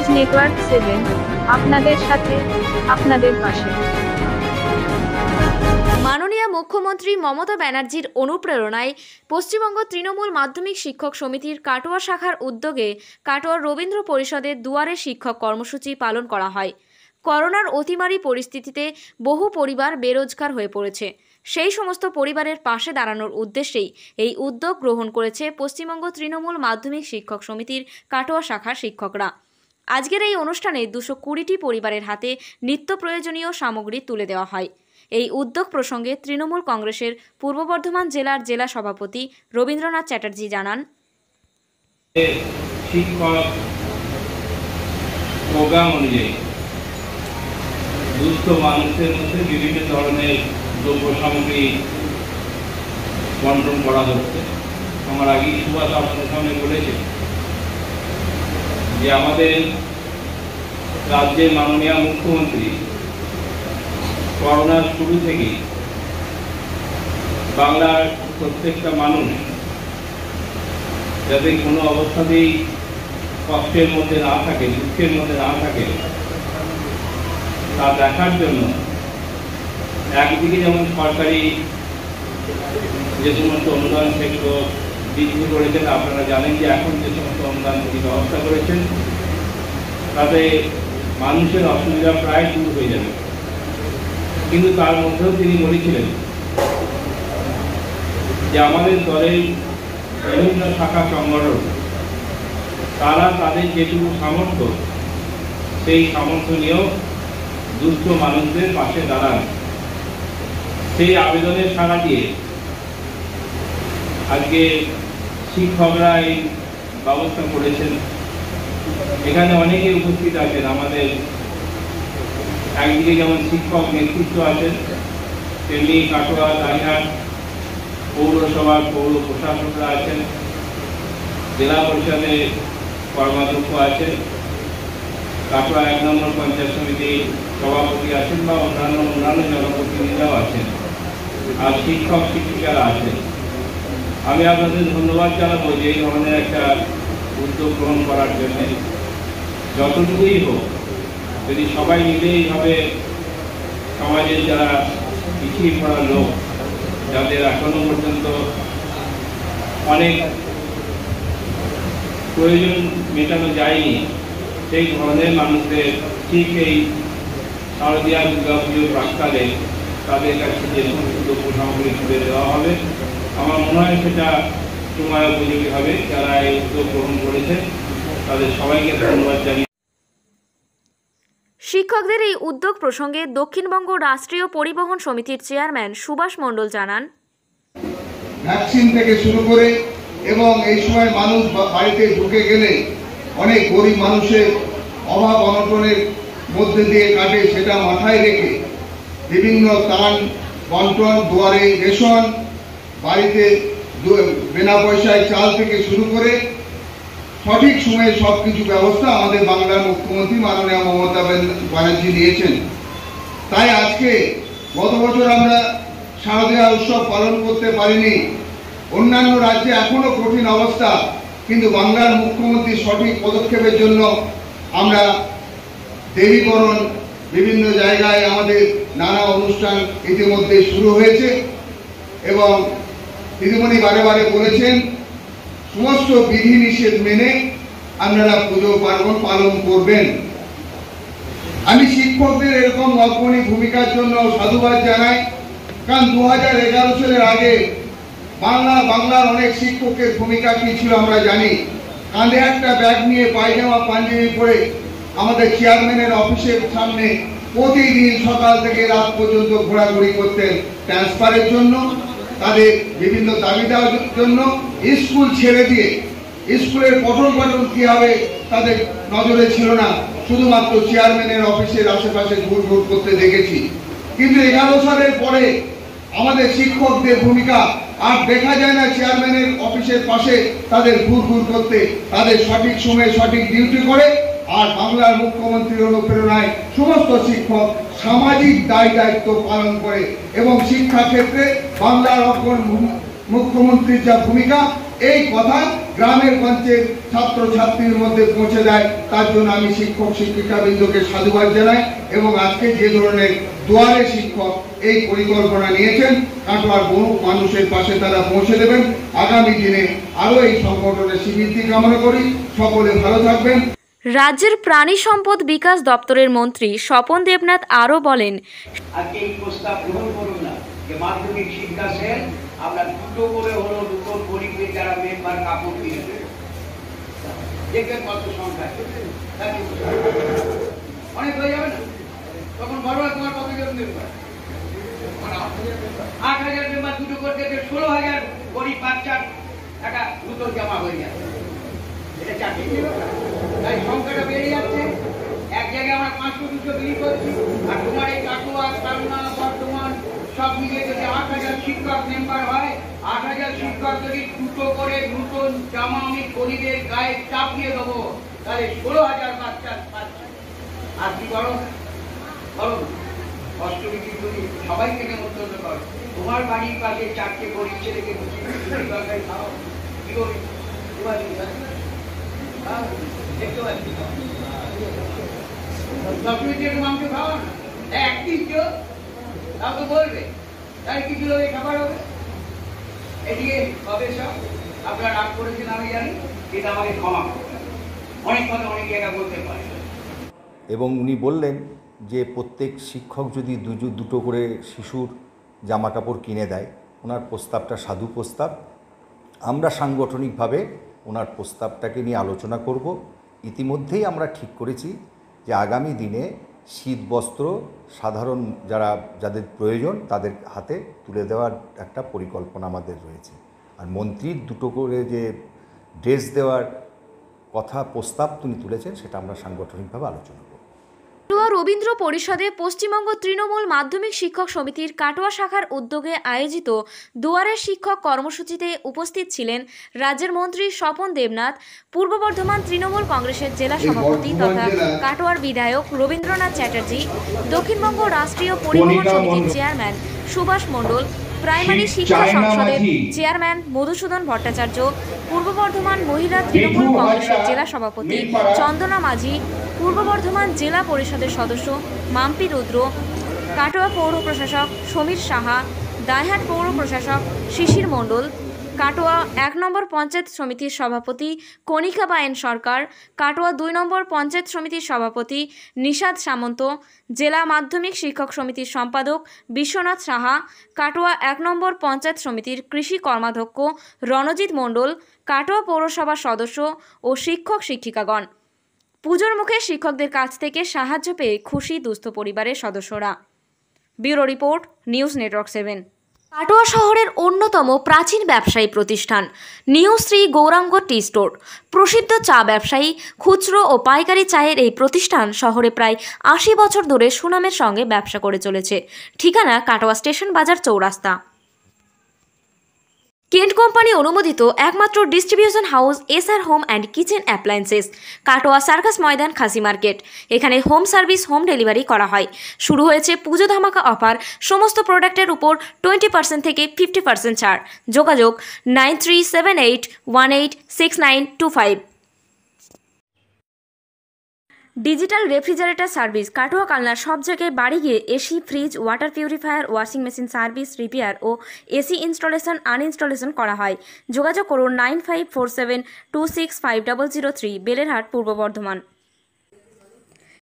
Network 7 আপনাদের সাথে, আপনাদের পাশে। মাননীয় মুখ্যমন্ত্রী মমতা ব্যানার্জির অনুপ্রেরণায় পশ্চিমবঙ্গ তৃণমূল মাধ্যমিক শিক্ষক সমিতির কাটোয়া শাখার উদ্যোগে কাটোয়ার রবীন্দ্র পরিষদের দুয়ারে শিক্ষক কর্মসূচি পালন করা হয়। করোনার অতিমারী পরিস্থিতিতে বহু পরিবার বেরোজগার হয়ে পড়েছে। সেই সমস্ত পরিবারের পাশে দাঁড়ানোর উদ্দেশ্যেই এই উদ্যোগ গ্রহণ করেছে পশ্চিমবঙ্গ তৃণমূল মাধ্যমিক শিক্ষক সমিতির কাটোয়া শাখার শিক্ষকরা। আজকের এই অনুষ্ঠানে 220টি পরিবারের হাতে নিত্য প্রয়োজনীয় সামগ্রী তুলে দেওয়া হয়। এই উদ্যোগ প্রসঙ্গে তৃণমূল কংগ্রেসের পূর্ব বর্ধমান জেলার জেলা সভাপতি রবীন্দ্রনাথ চ্যাটার্জি জানান, শিক্ষক প্রোগ্রাম অনুযায়ী দুস্থ মানুষের মধ্যে বিভিন্ন ধরনের দ্রব্য সামগ্রী বন্টন করা হচ্ছে। আমার আগে সুভাষ আপনাদের সামনে বলেছে যে আমাদের রাজ্যের মাননীয় মুখ্যমন্ত্রী করোনার শুরু থেকেই বাংলার প্রত্যেকটা মানুষ যাতে কোনো অবস্থাতেই কষ্টের মধ্যে না থাকে, দুঃখের মধ্যে না থাকে, তা দেখার জন্য একদিকে যেমন সরকারি যে সমস্ত অনুদান সেগুলো বৃদ্ধি করেছেন। আপনারা জানেন যে এখন যে সমস্ত অনুদান তিনি ব্যবস্থা করেছেন তাতে মানুষের অসুবিধা প্রায় দূর হয়ে যাবে, কিন্তু তার মধ্যেও তিনি বলেছিলেন যে আমাদের দলের বিভিন্ন শাখা সংগঠন তারা তাদের যেটুকু সামর্থ্য সেই সামর্থ্য নিয়েও দুস্থ মানুষদের পাশে দাঁড়ান। সেই আবেদনের সাড়া দিয়ে আজকে শিক্ষকরা এই ব্যবস্থা করেছেন। এখানে অনেকে উপস্থিত আছেন, আমাদের একদিকে যেমন শিক্ষক নেতৃত্ব আছেন, তেমনি কাটোয়া দাইহাট পৌরসভার পৌর প্রশাসকরা আছেন, জেলা পরিষদের কর্মাধ্যক্ষ আছেন, কাটোয়া 1 নম্বর পঞ্চায়েত সমিতির সভাপতি আছেন বা অন্যান্য জনপ্রতিনিধিরাও আছেন, আর শিক্ষক শিক্ষিকারা আছেন। আমি আপনাদের ধন্যবাদ জানাবো যে এই ধরনের একটা উদ্যোগ গ্রহণ করার জন্য। যতটুকুই হোক যদি সবাই মিলে এইভাবে সমাজের যারা পিছিয়ে পড়া লোক, যাদের এখনো পর্যন্ত অনেক প্রয়োজন মেটানো যায়নি, সেই ধরনের মানুষদের ঠিক এই শারদীয়া দুর্গা পুজোর প্রাক্কালে তাদের কাছে যে সমস্ত দ্রব্য সামগ্রী তুলে দেওয়া হবে, আমার মনে হয় সেটা সময় উপযোগী হবে। যারা এই উদ্যোগ গ্রহণ করেছে তাদের সবাইকে ধন্যবাদ জানিয়ে শিক্ষকদের এই উদ্যোগ প্রসঙ্গে দক্ষিণবঙ্গ রাষ্ট্রীয় পরিবহন সমিতির চেয়ারম্যান সুভাষ মণ্ডল জানান, ভ্যাকসিন থেকে শুরু করে এবং এই সময় মানুষ বাড়িতে ঢুকে গেলে অনেক গরিব মানুষের অভাব অনটনের মধ্যে দিয়ে কাটে, সেটা মাথায় রেখে বিভিন্ন ত্রাণ বন্টন, দুয়ারে রেশন, বাড়িতে বিনা পয়সায় চাল থেকে শুরু করে সঠিক সময়ে সবকিছু ব্যবস্থা আমাদের বাংলার মুখ্যমন্ত্রী মাননীয় মমতা ব্যানার্জি নিয়েছেন। তাই আজকে গত বছর আমরা শারদীয়া উৎসব পালন করতে পারিনি। অন্যান্য রাজ্যে এখনো কঠিন অবস্থা, কিন্তু বাংলার মুখ্যমন্ত্রীর সঠিক পদক্ষেপের জন্য আমরা দেবীকরণ বিভিন্ন জায়গায় আমাদের নানা অনুষ্ঠান ইতিমধ্যে শুরু হয়েছে এবং দিদিমণি বারে বারে বলেছেন সমস্ত বিধিনিষেধ মেনে আপনারা পুজো পার্বণ পালন করবেন। আমি শিক্ষকদের এরকম অগ্রণী ভূমিকার জন্য সাধুবাদ জানাই, কারণ 2011 সালের আগে বাংলার অনেক শিক্ষকের ভূমিকা কি ছিল আমরা জানি। কাঁধে একটা ব্যাগ নিয়ে পায়জামা পাঞ্জাবি পরে আমাদের চেয়ারম্যানের অফিসের সামনে প্রতিদিন সকাল থেকে রাত পর্যন্ত ঘোরাঘুরি করতেন ট্রান্সফারের জন্য, তাদের বিভিন্ন দাবি দেওয়ার জন্য। স্কুল ছেড়ে দিয়ে স্কুলের পঠন পাঠন কি হবে তাদের নজরে ছিল না, শুধুমাত্র চেয়ারম্যানের অফিসের আশেপাশে ঘুরঘুর করতে দেখেছি। কিন্তু 11 সালের পরে আমাদের শিক্ষকদের ভূমিকা আর দেখা যায় না চেয়ারম্যানের অফিসের পাশে তাদের ঘুরঘুর করতে। তাদের সঠিক সময়ে সঠিক ডিউটি করে, আর বাংলার মুখ্যমন্ত্রীর অনুপ্রেরণায় সমস্ত শিক্ষক সামাজিক দায় দায়িত্ব পালন করে এবং শিক্ষা ক্ষেত্রে বাংলার মুখ্যমন্ত্রীর যা ভূমিকা, এই কথা গ্রামের গঞ্জের ছাত্রছাত্রীর মধ্যে পৌঁছে দেয়। তার জন্য আমি শিক্ষক শিক্ষিকাবৃন্দকে সাধুবাদ জানাই এবং আজকে যে ধরনের দুয়ারে শিক্ষক এই পরিকল্পনা নিয়েছেন, কাটোয়ার বহু মানুষের পাশে তারা পৌঁছে দেবেন। আগামী দিনে আরো এই সংগঠনের স্বীকৃতি কামনা করি। সকলে ভালো থাকবেন। রাজ্যের প্রাণী সম্পদ বিকাশ দপ্তরের মন্ত্রী স্বপন দেবনাথ আরও বলেন, আজকে এই প্রস্তাব গ্রহণ করুন না যে মাধ্যমিক শিক্ষা সেল আমরা দুটো করে হলো দুটো গরিবের যারা মেম্বার কাপড় কিনে দেবে, দেখবেন কত সংখ্যা অনেক হয়ে যাবে না? তখন বড় তোমার কতজন মেম্বার? 8,000 মেম্বার দুটো করতে 16,000 গরিব বাচ্চার একটা দুটো জমা হয়ে যাবে। এটা চাকরি দেবে না, তাই সংখ্যাটা বেড়ে যাচ্ছে। এক জায়গায় আমরা 500-200 বিলি করছি, আর তোমার এই কাটোয়া, কালনা, বর্ধমান সব মিলিয়ে যদি 8,000 শিক্ষক মেম্বার হয়, 8,000 শিক্ষক যদি দুটো করে নতুন জামা আমি গরিবের গায়ে চাপিয়ে দেবো, তাহলে 16,000 বাচ্চা পাচ্ছে। আর কি করো বলো, অষ্টমী যদি সবাইকে নেমন্তন্ন করো, তোমার বাড়ির পাশে 4টে গরিব ছেলেকে তরকারি খাও, কি করবি? দেখতে পাচ্ছি মাংস খাওয়া না, একদিন কেউ তাও তো বলবে, তাই কিছু লোকে খাবার হবে। এদিকে হবে সব আপনারা রাগ করেছেন আমি জানি, এটা আমাকে ক্ষমা করবেন। অনেক কথা অনেক জায়গায় বলতে পারে। এবং উনি বললেন যে প্রত্যেক শিক্ষক যদি দুটো করে শিশুর জামা কাপড় কিনে দেয়, ওনার প্রস্তাবটা সাধু প্রস্তাব। আমরা সাংগঠনিকভাবে ওনার প্রস্তাবটাকে নিয়ে আলোচনা করব। ইতিমধ্যেই আমরা ঠিক করেছি যে আগামী দিনে শীত বস্ত্র সাধারণ যাদের প্রয়োজন তাদের হাতে তুলে দেওয়ার একটা পরিকল্পনা আমাদের রয়েছে। আর মন্ত্রীর দুটো করে যে ড্রেস দেওয়ার কথা প্রস্তাব তিনি তুলেছেন, সেটা আমরা সাংগঠনিকভাবে আলোচনা করব। কাটোয়া রবীন্দ্র পরিষদে পশ্চিমবঙ্গ তৃণমূল মাধ্যমিক শিক্ষক সমিতির কাটোয়া শাখার উদ্যোগে আয়োজিত দুয়ারের শিক্ষক কর্মসূচিতে উপস্থিত ছিলেন রাজ্যের মন্ত্রী স্বপন দেবনাথ, পূর্ব বর্ধমান তৃণমূল কংগ্রেসের জেলা সভাপতি তথা কাটোয়ার বিধায়ক রবীন্দ্রনাথ চ্যাটার্জি, দক্ষিণবঙ্গ রাষ্ট্রীয় পরিবহন সমিতির চেয়ারম্যান সুভাষ মণ্ডল, প্রাইমারি শিক্ষা সংসদের চেয়ারম্যান মধুসূদন ভট্টাচার্য, পূর্ব বর্ধমান মহিলা তৃণমূল কংগ্রেসের জেলা সভাপতি চন্দনা মাঝি, পূর্ব বর্ধমান জেলা পরিষদের সদস্য মাম্পি রুদ্র, কাটোয়া পৌর প্রশাসক সমীর সাহা, দাইহাট পৌর প্রশাসক শিশির মণ্ডল, কাটোয়া 1 নম্বর পঞ্চায়েত সমিতির সভাপতি কণিকা বায়েন সরকার, কাটোয়া 2 নম্বর পঞ্চায়েত সমিতির সভাপতি নিষাদ সামন্ত, জেলা মাধ্যমিক শিক্ষক সমিতির সম্পাদক বিশ্বনাথ সাহা, কাটোয়া 1 নম্বর পঞ্চায়েত সমিতির কৃষি কর্মাধ্যক্ষ রণজিৎ মণ্ডল, কাটোয়া পৌরসভার সদস্য ও শিক্ষক শিক্ষিকাগণ। পুজোর মুখে শিক্ষকদের কাছ থেকে সাহায্য পেয়ে খুশি দুস্থ পরিবারের সদস্যরা। Bureau report, news network 7। Katwa শহরের অন্যতম প্রাচীন ব্যবসায়ী প্রতিষ্ঠান new Shri Gouranga tea store, প্রসিদ্ধ চা ব্যবসায়ী, খুচরো ও পাইকারি চায়ের এই প্রতিষ্ঠান শহরে প্রায় 80 বছর ধরে সুনামের সঙ্গে ব্যবসা করে চলেছে। ঠিকানা কাটোয়া স্টেশন বাজার চৌরাস্তা। কেন্ট কোম্পানি অনুমোদিত একমাত্র distribution house SR home and kitchen appliances, Katwa circus ময়দান, খাসি মার্কেট। এখানে হোম সার্ভিস, হোম ডেলিভারি করা হয়। শুরু হয়েছে পুজো ধামাকা অফার, সমস্ত প্রোডাক্টের উপর 20% থেকে 50% ছাড়। যোগাযোগ 9378186925। ডিজিটাল রেফ্রিজারেটর সার্ভিস, কাটোয়া কালনার সব জায়গায় বাড়ি গিয়ে AC, fridge, water purifier, washing machine service, repair ও এসি ইনস্টলেশন আনইনস্টলেশন করা হয়। যোগাযোগ করুন 9547265003, বেলেরহাট, পূর্ব বর্ধমান।